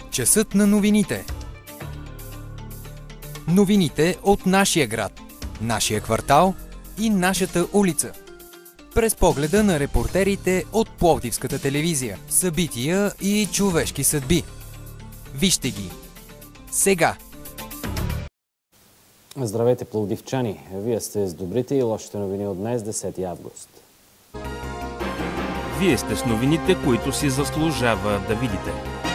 Часът на новините. Новините от нашия град, нашия квартал и нашата улица. През погледа на репортерите от Пловдивската телевизия. Събития и човешки съдби. Вижте ги сега. Здравейте, пловдивчани! Вие сте с добрите и лошите новини от днес, 10 август. Вие сте с новините, които си заслужава да видите.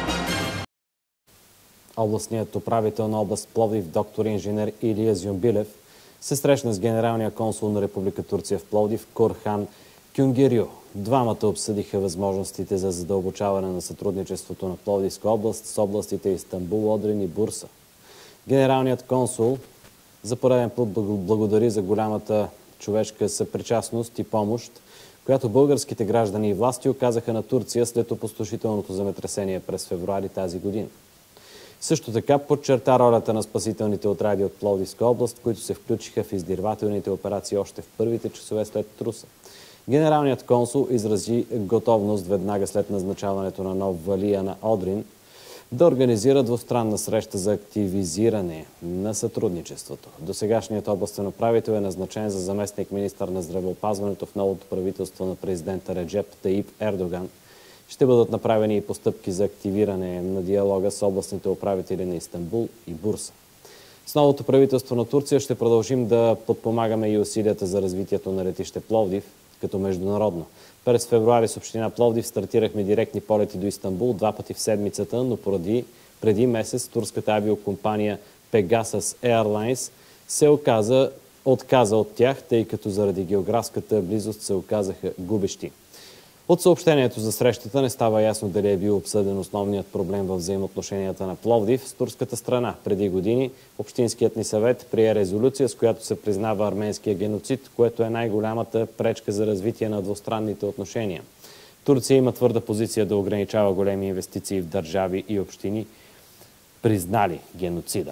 Областният управител на област Пловдив, доктор инженер Илия Зюмбилев, се срещна с генералния консул на Република Турция в Пловдив Корхан Кюнгерю. Двамата обсъдиха възможностите за задълбочаване на сътрудничеството на Пловдивска област с областите Истанбул, Одрин и Бурса. Генералният консул за пореден път благодари за голямата човешка съпричастност и помощ, която българските граждани и власти оказаха на Турция след опустошителното земетресение през февруари тази година. Също така подчерта ролята на спасителните отряди от Пловдивска област, които се включиха в издирвателните операции още в първите часове след труса. Генералният консул изрази готовност веднага след назначаването на нов валия на Одрин да организира двустранна среща за активизиране на сътрудничеството. Досегашният областен управител е назначен за заместник министър на здравеопазването в новото правителство на президента Реджеп Таип Ердоган. Ще бъдат направени и постъпки за активиране на диалога с областните управители на Истанбул и Бурса. С новото правителство на Турция ще продължим да подпомагаме и усилията за развитието на летище Пловдив като международно. През февруари с община Пловдив стартирахме директни полети до Истанбул 2 пъти в седмицата, но преди месец турската авиокомпания Pegasus Airlines се отказа от тях, тъй като заради географската близост се оказаха губещи. От съобщението за срещата не става ясно дали е бил обсъден основният проблем във взаимоотношенията на Пловдив с турската страна. Преди години Общинският ни съвет прие резолюция, с която се признава арменския геноцид, което е най-голямата пречка за развитие на двустранните отношения. Турция има твърда позиция да ограничава големи инвестиции в държави и общини, признали геноцида.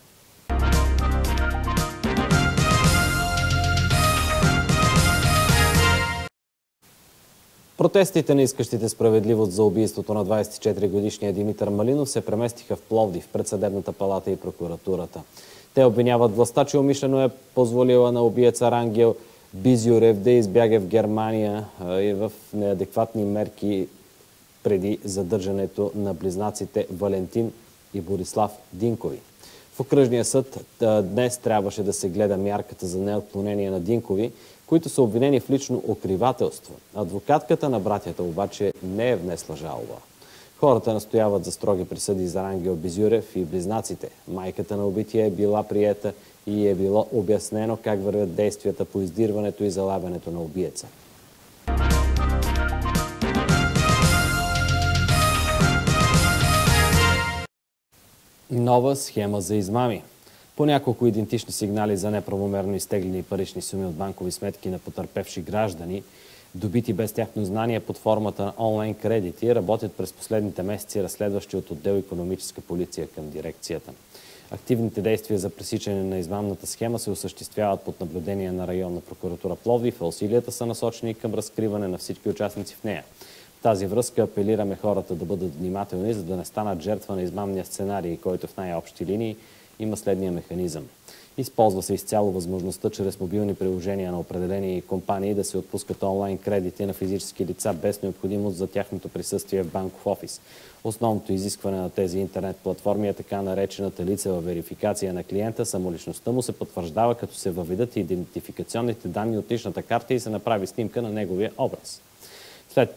Протестите на искащите справедливост за убийството на 24-годишния Димитър Малинов се преместиха в Пловдив пред Съдебната палата и прокуратурата. Те обвиняват властта, че умишлено е позволила на убиеца Рангел Бизюрев да избяга в Германия и в неадекватни мерки преди задържането на близнаците Валентин и Борислав Динкови. В окръжния съд днес трябваше да се гледа мярката за неотклонение на Динкови, които са обвинени в лично укривателство. Адвокатката на братята обаче не е внесла жалба. Хората настояват за строги присъди за Рангел Бизюрев и близнаците. Майката на убития е била приета и е било обяснено как вървят действията по издирването и залавянето на убиеца. Нова схема за измами. По няколко идентични сигнали за неправомерно изтеглени парични суми от банкови сметки на потърпевши граждани, добити без тяхно знание под формата на онлайн кредити, работят през последните месеци разследващи от отдел икономическа полиция към дирекцията. Активните действия за пресичане на измамната схема се осъществяват под наблюдение на районна прокуратура Пловдив, а усилията са насочени към разкриване на всички участници в нея. В тази връзка апелираме хората да бъдат внимателни, за да не станат жертва на измамния сценарий, който в най-общи линии има следния механизъм. Използва се изцяло възможността чрез мобилни приложения на определени компании да се отпускат онлайн кредити на физически лица без необходимост за тяхното присъствие в банков офис. Основното изискване на тези интернет платформи е така наречената лицева верификация на клиента. Самоличността му се потвърждава, като се въведат идентификационните данни от личната карта и се направи снимка на неговия образ. Сред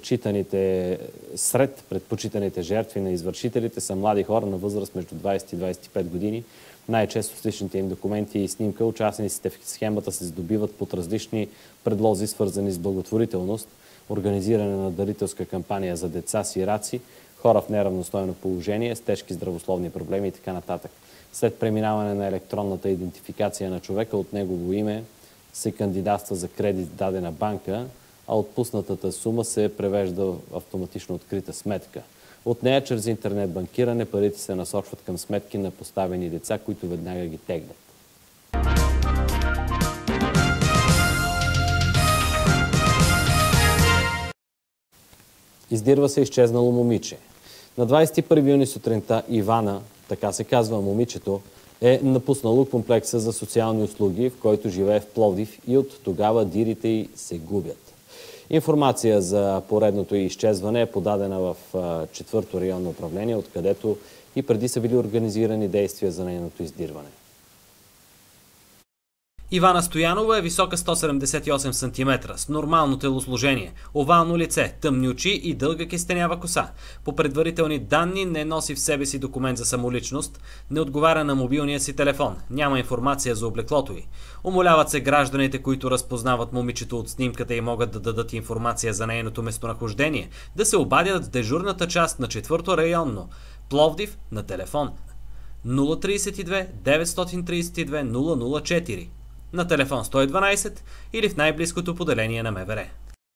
предпочитаните жертви на извършителите са млади хора на възраст между 20 и 25 години. Най-често с личните им документи и снимка участниците в схемата се здобиват под различни предлози, свързани с благотворителност, организиране на дарителска кампания за деца, сираци, хора в неравностойно положение, с тежки здравословни проблеми и така нататък. След преминаване на електронната идентификация на човека от негово име се кандидатства за кредит в дадена банка, а отпуснатата сума се превежда в автоматично открита сметка. От нея, чрез интернет банкиране, парите се насочват към сметки на поставени лица, които веднага ги теглят. Издирва се изчезнало момиче. На 21 юни сутринта Ивана, така се казва момичето, е напуснало комплекса за социални услуги, в който живее в Пловдив, и от тогава дирите й се губят. Информация за поредното й изчезване е подадена в 4-то районно управление, откъдето и преди са били организирани действия за нейното издирване. Ивана Стоянова е висока 178 см, с нормално телосложение, овално лице, тъмни очи и дълга кестенява коса. По предварителни данни не носи в себе си документ за самоличност, не отговаря на мобилния си телефон, няма информация за облеклото й. Умоляват се гражданите, които разпознават момичето от снимката и могат да дадат информация за нейното местонахождение, да се обадят в дежурната част на 4-то районно, Пловдив, на телефон 032 932 004. На телефон 112 или в най-близкото поделение на МВР.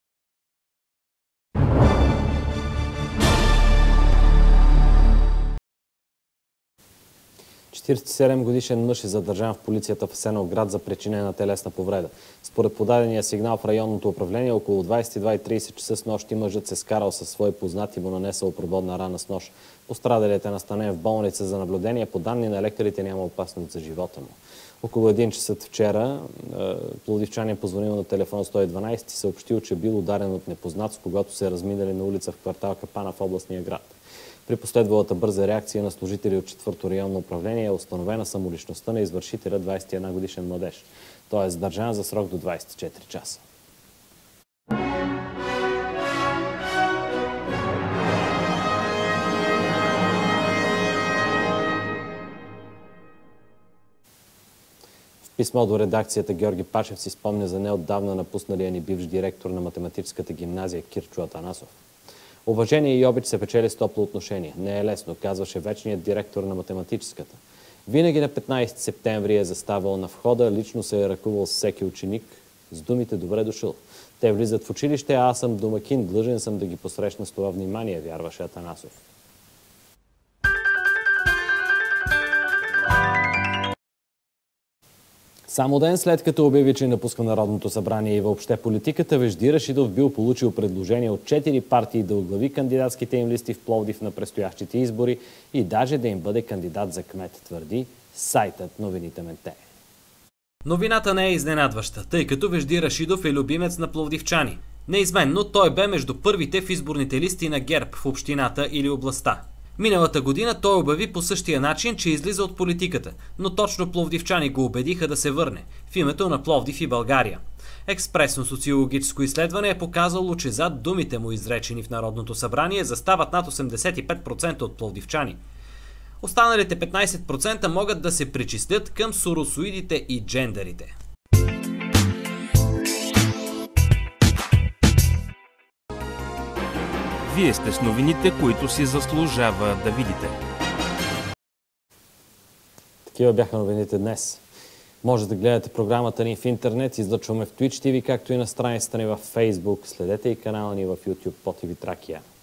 47-годишен мъж е задържан в полицията в Асеновград за причинена телесна повреда. Според подадения сигнал в районното управление, около 22:30 часа с нощи мъжът се скарал със свои познати и му нанесъл прободна рана с нож. Пострадалият е настанен в болница за наблюдение. По данни на лекарите няма опасност за живота му. Около 1 часа вчера пловдивчанин позвонил на телефон 112 и съобщил, че бил ударен от непознат, с когото се разминали на улица в квартал Капана в областния град. При последвалата бърза реакция на служители от 4-то районно управление е установена самоличността на извършителя, 21-годишен младеж. Той е задържан за срок до 24 часа. В писмо до редакцията Георги Пашев си спомня за неотдавна напусналия ни бивш директор на математическата гимназия Кирчо Атанасов. Уважение и обич се печели с топло отношение. Не е лесно, казваше вечният директор на математическата. Винаги на 15 септември е заставал на входа, лично се е ръкувал с всеки ученик с думите "Добре дошъл". Те влизат в училище, а аз съм домакин, длъжен съм да ги посрещна с това внимание, вярваше Атанасов. Само ден след като обяви, че напуска Народното събрание и въобще политиката, Вежди Рашидов бил получил предложение от 4 партии да оглави кандидатските им листи в Пловдив на предстоящите избори и даже да им бъде кандидат за кмет, твърди сайтът Новините Менте. Новината не е изненадваща, тъй като Вежди Рашидов е любимец на пловдивчани. Неизменно той бе между първите в изборните листи на ГЕРБ в общината или областта. Миналата година той обяви по същия начин, че излиза от политиката, но точно пловдивчани го убедиха да се върне в името на Пловдив и България. Експресно социологическо изследване е показало, че зад думите му, изречени в Народното събрание, застават над 85% от пловдивчани. Останалите 15% могат да се причислят към соросоидите и джендерите. Вие сте с новините, които си заслужава да видите. Такива бяха новините днес. Може да гледате програмата ни в интернет, излъчваме в Twitch TV, както и на страницата ни в Facebook. Следете и канала ни в YouTube по TV Тракия.